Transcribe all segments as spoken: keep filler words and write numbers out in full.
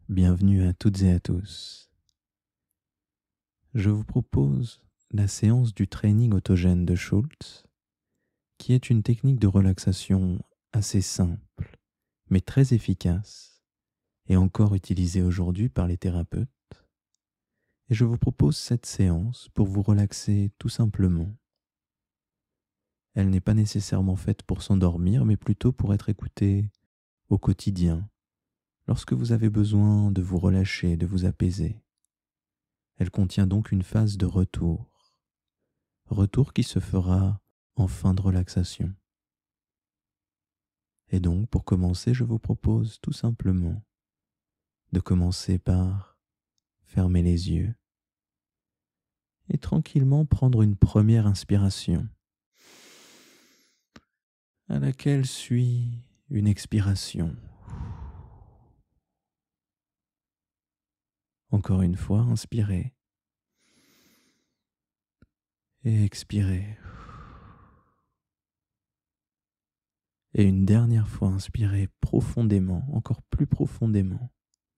Bienvenue à toutes et à tous. Je vous propose la séance du training autogène de Schultz, qui est une technique de relaxation assez simple, mais très efficace, et encore utilisée aujourd'hui par les thérapeutes. Et je vous propose cette séance pour vous relaxer tout simplement. Elle n'est pas nécessairement faite pour s'endormir, mais plutôt pour être écoutée au quotidien, lorsque vous avez besoin de vous relâcher, de vous apaiser. Elle contient donc une phase de retour. Retour qui se fera en fin de relaxation. Et donc, pour commencer, je vous propose tout simplement de commencer par fermer les yeux et tranquillement prendre une première inspiration, à laquelle suit une expiration. Encore une fois, inspirez et expirez. Et une dernière fois, inspirez profondément, encore plus profondément.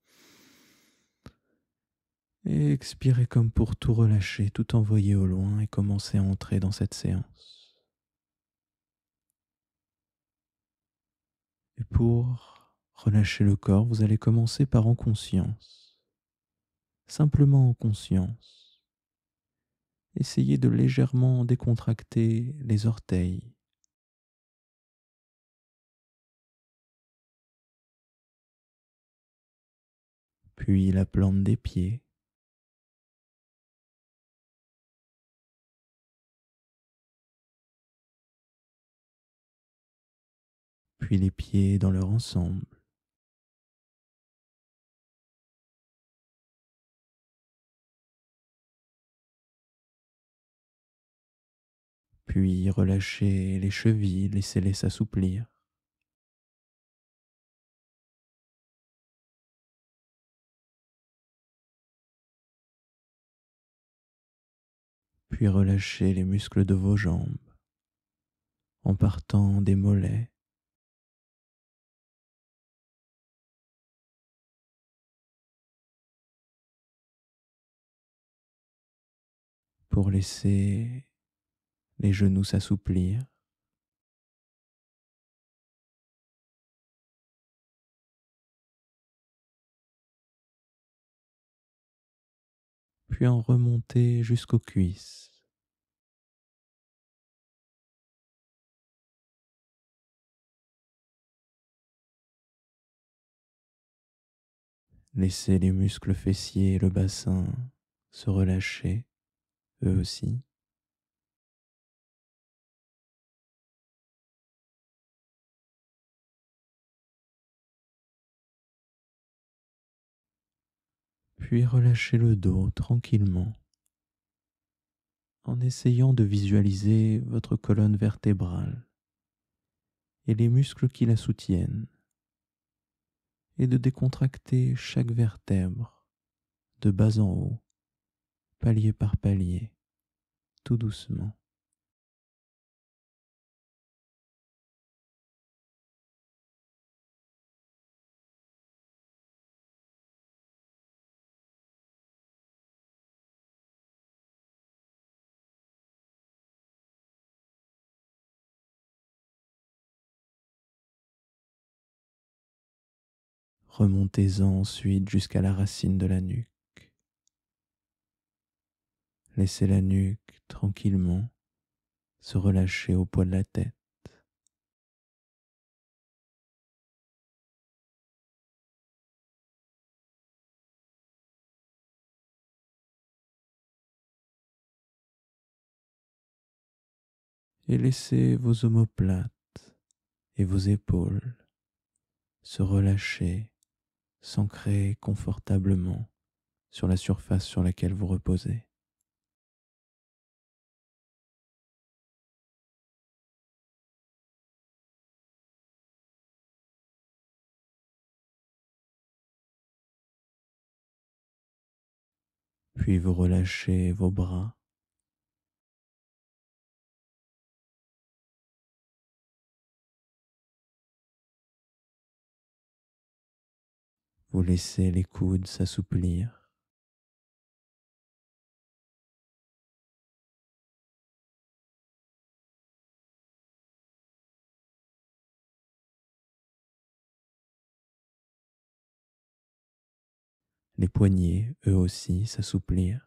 Et expirez comme pour tout relâcher, tout envoyer au loin et commencer à entrer dans cette séance. Et pour relâcher le corps, vous allez commencer par en conscience. Simplement en conscience. Essayez de légèrement décontracter les orteils. Puis la plante des pieds. Puis les pieds dans leur ensemble. Puis relâchez les chevilles, laissez-les s'assouplir. Puis relâchez les muscles de vos jambes, en partant des mollets. Pour laisser les genoux s'assouplir. Puis en remonter jusqu'aux cuisses. Laissez les muscles fessiers et le bassin se relâcher, eux aussi. Puis relâchez le dos tranquillement, en essayant de visualiser votre colonne vertébrale et les muscles qui la soutiennent, et de décontracter chaque vertèbre de bas en haut, palier par palier, tout doucement. Remontez-en ensuite jusqu'à la racine de la nuque. Laissez la nuque tranquillement se relâcher au poids de la tête. Et laissez vos omoplates et vos épaules se relâcher, s'ancrer confortablement sur la surface sur laquelle vous reposez. Puis vous relâchez vos bras, Vous laissez les coudes s'assouplir. Les poignets, eux aussi, s'assouplir.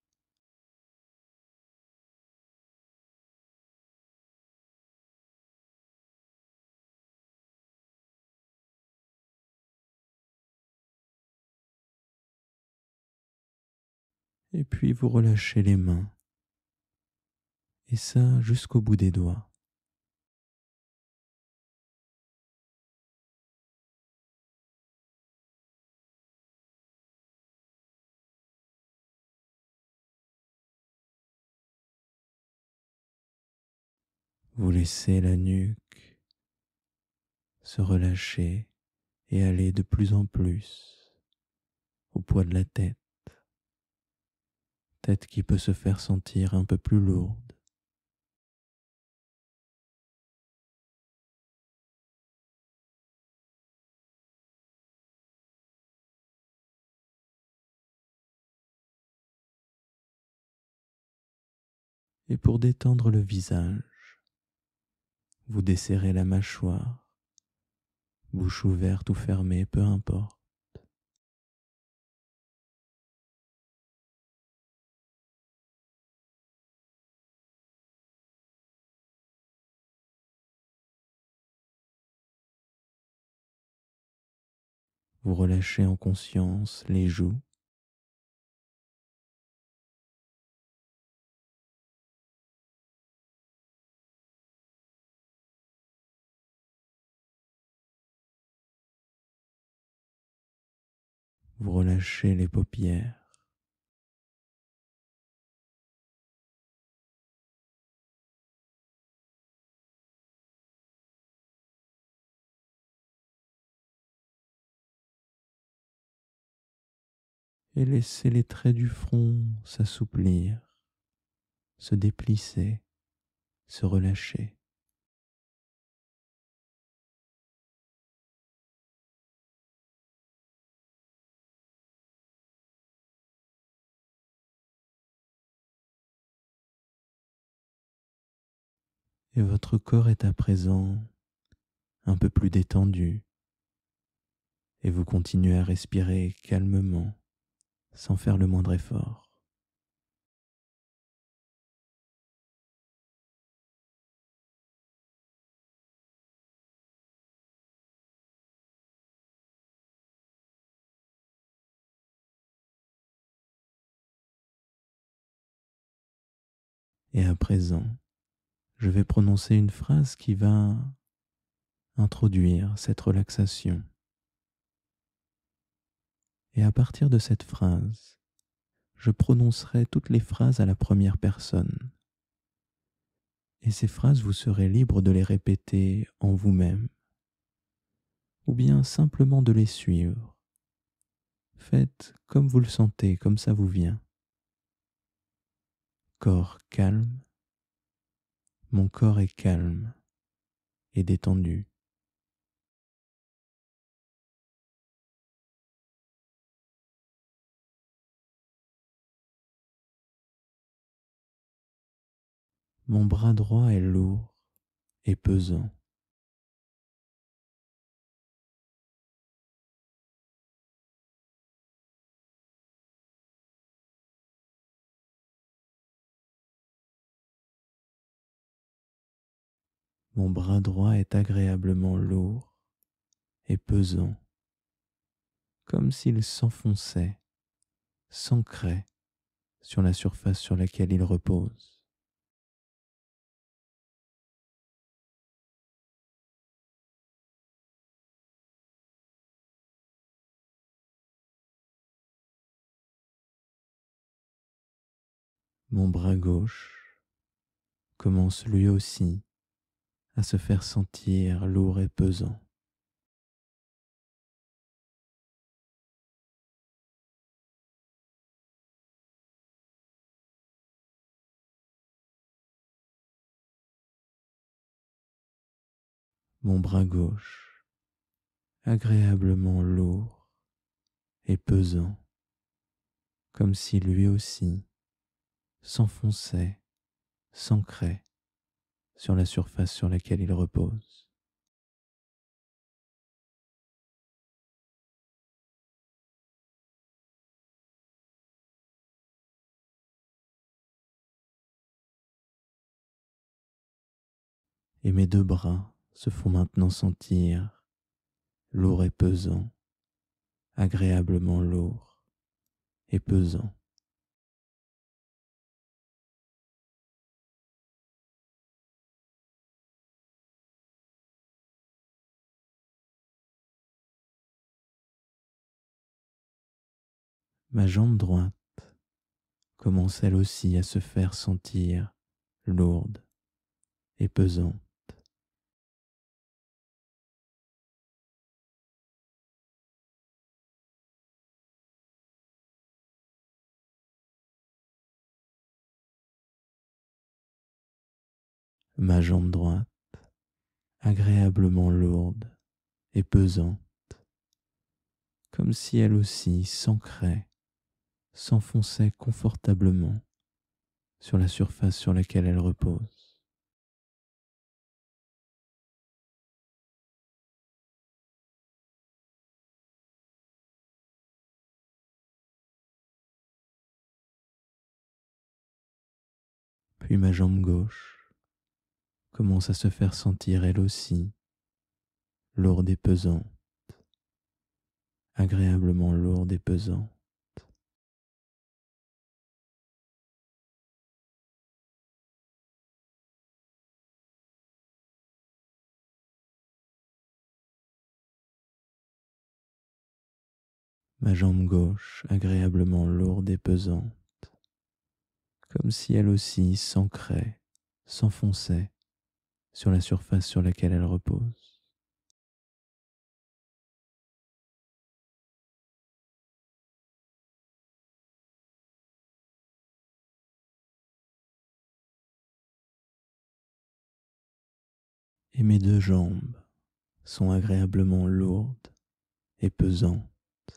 Et puis vous relâchez les mains. Et ça jusqu'au bout des doigts. Vous laissez la nuque se relâcher et aller de plus en plus au poids de la tête. Tête qui peut se faire sentir un peu plus lourde. Et pour détendre le visage, vous desserrez la mâchoire, bouche ouverte ou fermée, peu importe. Vous relâchez en conscience les joues, vous relâchez les paupières, et laissez les traits du front s'assouplir, se déplisser, se relâcher. Et votre corps est à présent un peu plus détendu, et vous continuez à respirer calmement, sans faire le moindre effort. Et à présent, je vais prononcer une phrase qui va introduire cette relaxation. Et à partir de cette phrase, je prononcerai toutes les phrases à la première personne. Et ces phrases, vous serez libre de les répéter en vous-même, ou bien simplement de les suivre. Faites comme vous le sentez, comme ça vous vient. Corps calme, mon corps est calme et détendu. Mon bras droit est lourd et pesant. Mon bras droit est agréablement lourd et pesant, comme s'il s'enfonçait, s'ancrait sur la surface sur laquelle il repose. Mon bras gauche commence lui aussi à se faire sentir lourd et pesant. Mon bras gauche, agréablement lourd et pesant, comme si lui aussi s'enfonçait, s'ancrait sur la surface sur laquelle il repose. Et mes deux bras se font maintenant sentir lourds et pesants, agréablement lourds et pesants. Ma jambe droite commence elle aussi à se faire sentir lourde et pesante. Ma jambe droite, agréablement lourde et pesante, comme si elle aussi s'ancrait, s'enfonçait confortablement sur la surface sur laquelle elle repose. Puis ma jambe gauche commence à se faire sentir elle aussi lourde et pesante, agréablement lourde et pesante. Ma jambe gauche agréablement lourde et pesante, comme si elle aussi s'ancrait, s'enfonçait sur la surface sur laquelle elle repose. Et mes deux jambes sont agréablement lourdes et pesantes.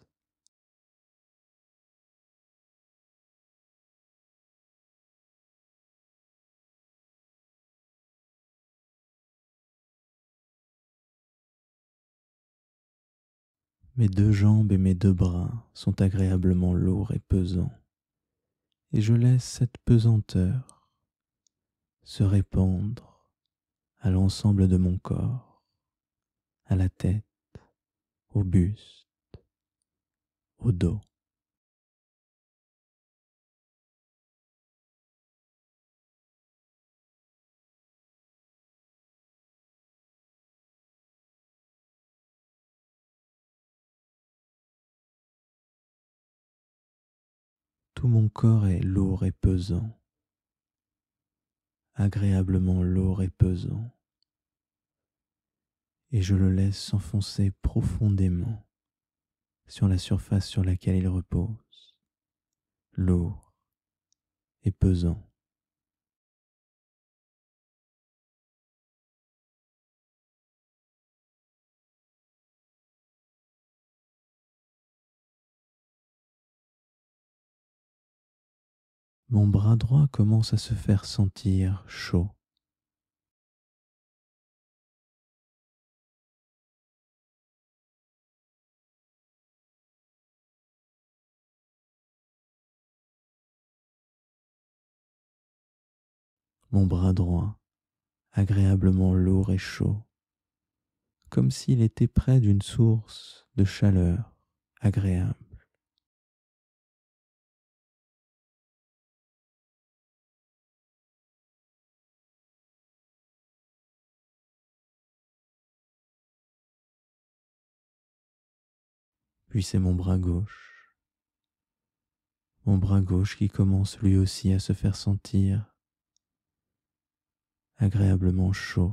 Mes deux jambes et mes deux bras sont agréablement lourds et pesants, et je laisse cette pesanteur se répandre à l'ensemble de mon corps, à la tête, au buste, au dos. Tout mon corps est lourd et pesant, agréablement lourd et pesant, et je le laisse s'enfoncer profondément sur la surface sur laquelle il repose, lourd et pesant. Mon bras droit commence à se faire sentir chaud. Mon bras droit, agréablement lourd et chaud, comme s'il était près d'une source de chaleur agréable. Puis c'est mon bras gauche, mon bras gauche qui commence lui aussi à se faire sentir agréablement chaud.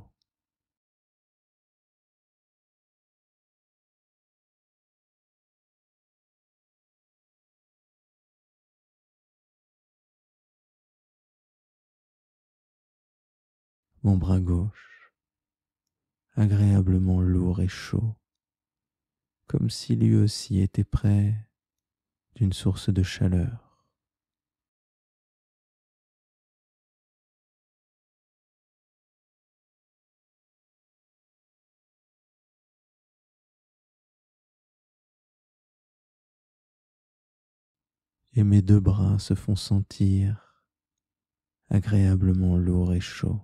Mon bras gauche, agréablement lourd et chaud, comme si lui aussi était prêt d'une source de chaleur. Et mes deux bras se font sentir agréablement lourds et chauds.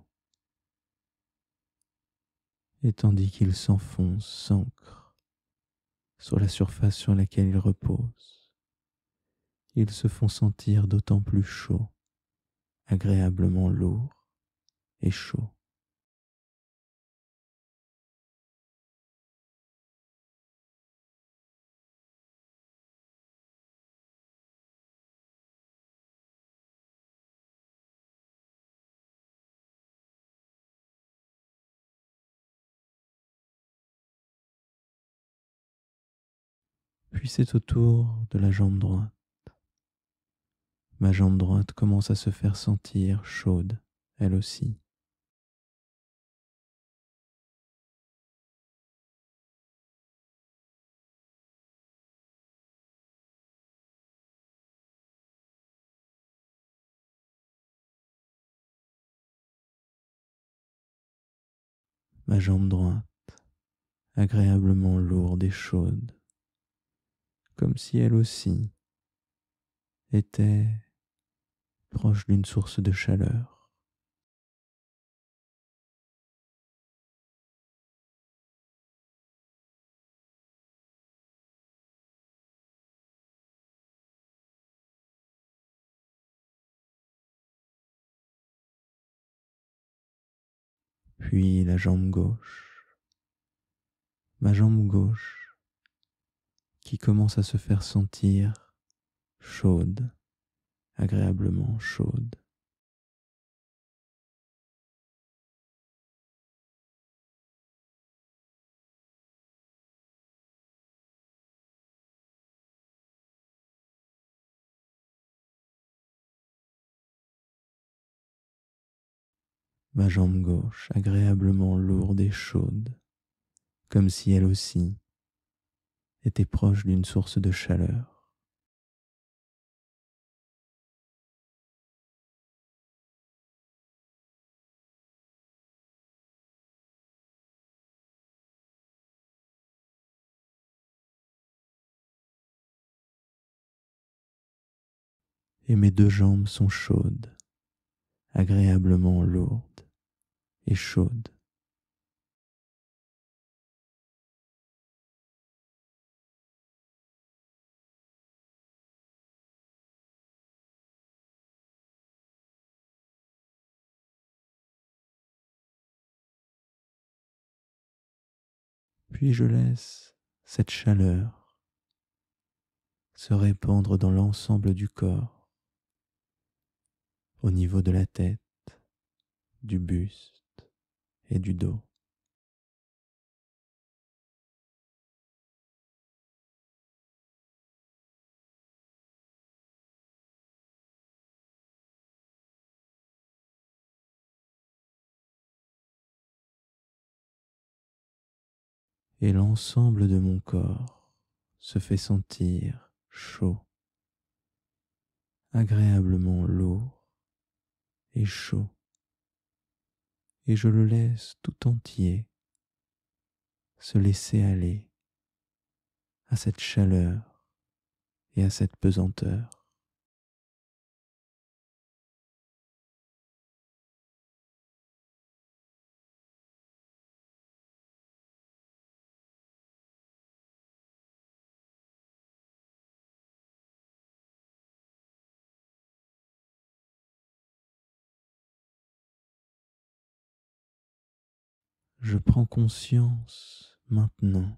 Et tandis qu'ils s'enfoncent, s'ancrent sur la surface sur laquelle ils reposent, ils se font sentir d'autant plus chauds, agréablement lourds et chauds. Puis c'est au tour de la jambe droite. Ma jambe droite commence à se faire sentir chaude, elle aussi. Ma jambe droite, agréablement lourde et chaude, comme si elle aussi était proche d'une source de chaleur. Puis la jambe gauche, ma jambe gauche qui commence à se faire sentir chaude, agréablement chaude. Ma jambe gauche agréablement lourde et chaude, comme si elle aussi était proche d'une source de chaleur. Et mes deux jambes sont chaudes, agréablement lourdes et chaudes. Puis je laisse cette chaleur se répandre dans l'ensemble du corps, au niveau de la tête, du buste et du dos. Et l'ensemble de mon corps se fait sentir chaud, agréablement lourd et chaud, et je le laisse tout entier se laisser aller à cette chaleur et à cette pesanteur. Je prends conscience maintenant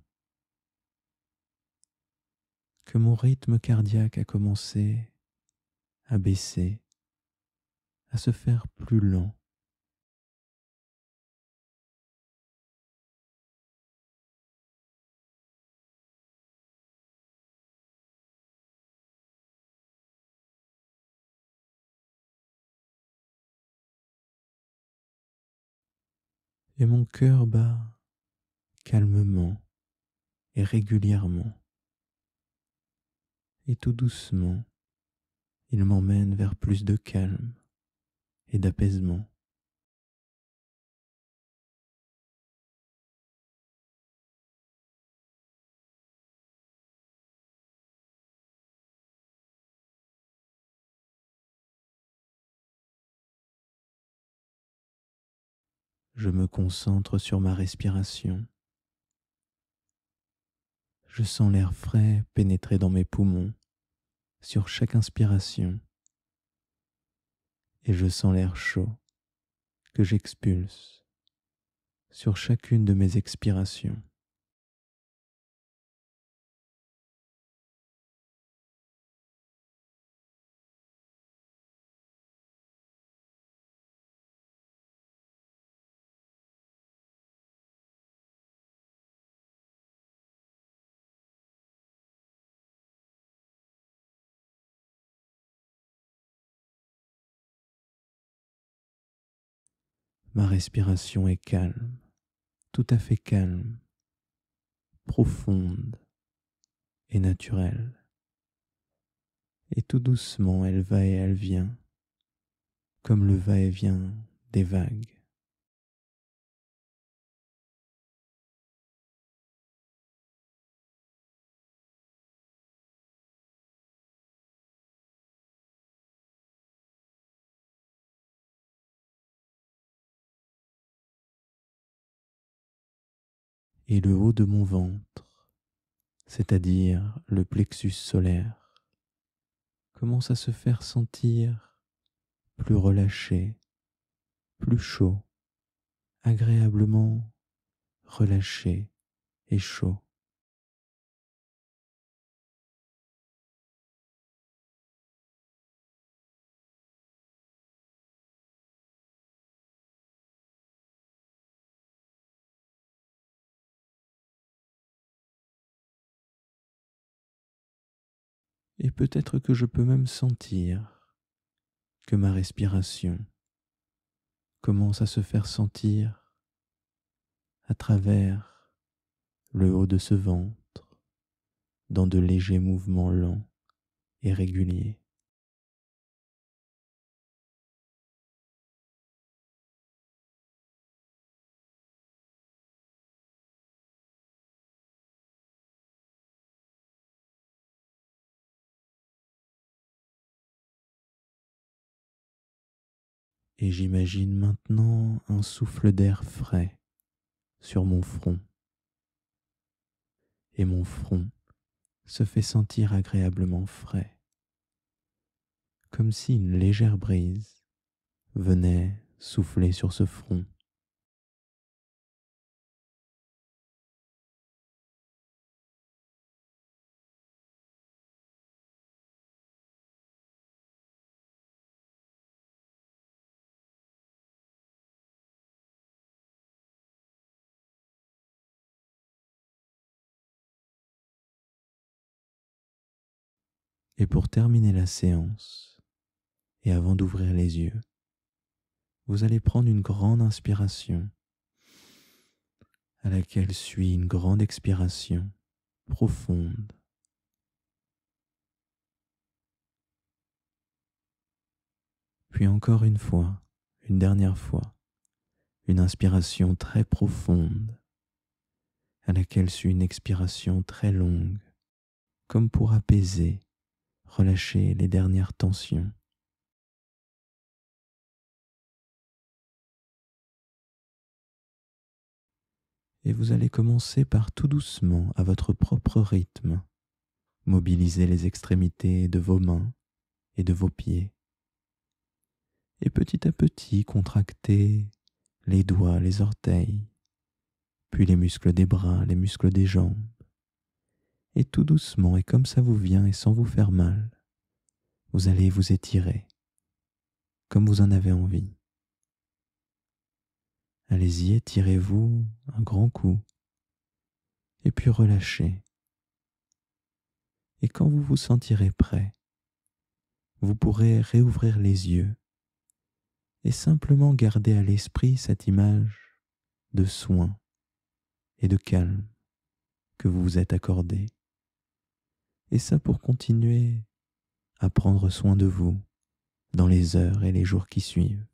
que mon rythme cardiaque a commencé à baisser, à se faire plus lent. Et mon cœur bat calmement et régulièrement. Et tout doucement, il m'emmène vers plus de calme et d'apaisement. Je me concentre sur ma respiration. Je sens l'air frais pénétrer dans mes poumons sur chaque inspiration et je sens l'air chaud que j'expulse sur chacune de mes expirations. Ma respiration est calme, tout à fait calme, profonde et naturelle. Et tout doucement, elle va et elle vient, comme le va-et-vient des vagues. Et le haut de mon ventre, c'est-à-dire le plexus solaire, commence à se faire sentir plus relâché, plus chaud, agréablement relâché et chaud. Et peut-être que je peux même sentir que ma respiration commence à se faire sentir à travers le haut de ce ventre, dans de légers mouvements lents et réguliers. Et j'imagine maintenant un souffle d'air frais sur mon front. Et mon front se fait sentir agréablement frais, comme si une légère brise venait souffler sur ce front. Et pour terminer la séance, et avant d'ouvrir les yeux, vous allez prendre une grande inspiration à laquelle suit une grande expiration profonde. Puis encore une fois, une dernière fois, une inspiration très profonde à laquelle suit une expiration très longue, comme pour apaiser, relâcher les dernières tensions. Et vous allez commencer par tout doucement, à votre propre rythme, mobiliser les extrémités de vos mains et de vos pieds. Et petit à petit, contracter les doigts, les orteils, puis les muscles des bras, les muscles des jambes. Et tout doucement, et comme ça vous vient et sans vous faire mal, vous allez vous étirer, comme vous en avez envie. Allez-y, étirez-vous un grand coup, et puis relâchez. Et quand vous vous sentirez prêt, vous pourrez réouvrir les yeux et simplement garder à l'esprit cette image de soin et de calme que vous vous êtes accordé. Et ça pour continuer à prendre soin de vous dans les heures et les jours qui suivent.